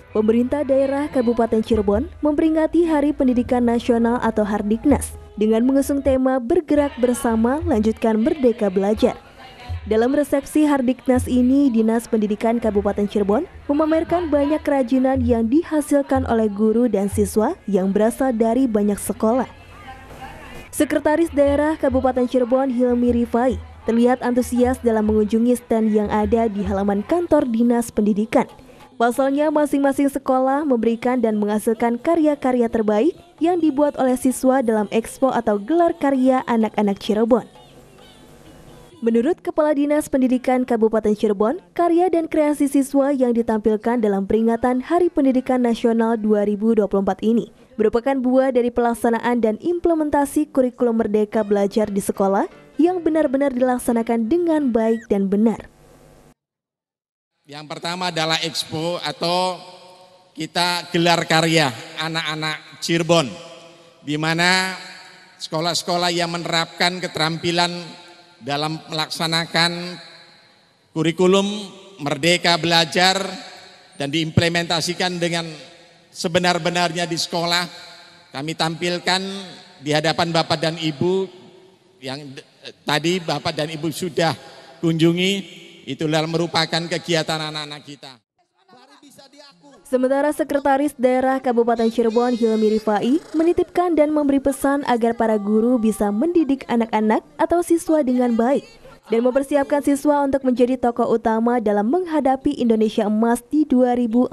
Pemerintah daerah Kabupaten Cirebon memperingati Hari Pendidikan Nasional atau Hardiknas dengan mengusung tema Bergerak Bersama Lanjutkan Merdeka Belajar. Dalam resepsi Hardiknas ini, Dinas Pendidikan Kabupaten Cirebon memamerkan banyak kerajinan yang dihasilkan oleh guru dan siswa yang berasal dari banyak sekolah. Sekretaris Daerah Kabupaten Cirebon Hilmi Rifai terlihat antusias dalam mengunjungi stand yang ada di halaman kantor Dinas Pendidikan. Pasalnya, masing-masing sekolah memberikan dan menghasilkan karya-karya terbaik yang dibuat oleh siswa dalam Expo atau Gelar Karya Anak-anak Cirebon. Menurut Kepala Dinas Pendidikan Kabupaten Cirebon, karya dan kreasi siswa yang ditampilkan dalam peringatan Hari Pendidikan Nasional 2024 ini merupakan buah dari pelaksanaan dan implementasi kurikulum Merdeka Belajar di sekolah yang benar-benar dilaksanakan dengan baik dan benar. Yang pertama adalah Expo atau kita gelar karya anak-anak Cirebon, di mana sekolah-sekolah yang menerapkan keterampilan dalam melaksanakan kurikulum Merdeka Belajar dan diimplementasikan dengan sebenar-benarnya di sekolah, kami tampilkan di hadapan Bapak dan Ibu yang tadi Bapak dan Ibu sudah kunjungi. Itulah merupakan kegiatan anak-anak kita. Sementara Sekretaris Daerah Kabupaten Cirebon Hilmi Rifai menitipkan dan memberi pesan agar para guru bisa mendidik anak-anak atau siswa dengan baik dan mempersiapkan siswa untuk menjadi tokoh utama dalam menghadapi Indonesia Emas di 2045.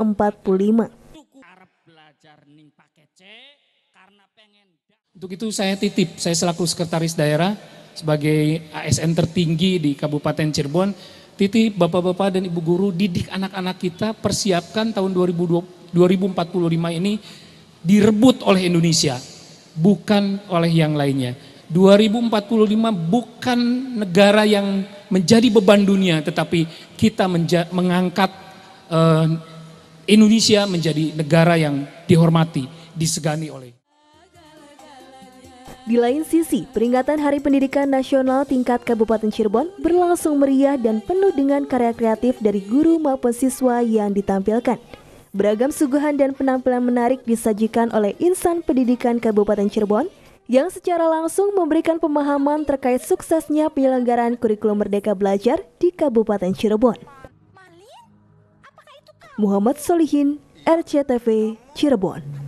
Untuk itu saya selaku Sekretaris Daerah sebagai ASN tertinggi di Kabupaten Cirebon, titip Bapak-Bapak dan Ibu Guru, didik anak-anak kita, persiapkan tahun 2045 ini direbut oleh Indonesia, bukan oleh yang lainnya. 2045 bukan negara yang menjadi beban dunia, tetapi kita mengangkat Indonesia menjadi negara yang dihormati, disegani oleh. Di lain sisi, peringatan Hari Pendidikan Nasional tingkat Kabupaten Cirebon berlangsung meriah dan penuh dengan karya kreatif dari guru maupun siswa yang ditampilkan. Beragam suguhan dan penampilan menarik disajikan oleh insan pendidikan Kabupaten Cirebon yang secara langsung memberikan pemahaman terkait suksesnya penyelenggaraan kurikulum Merdeka Belajar di Kabupaten Cirebon. Muhammad Solihin, RCTV, Cirebon.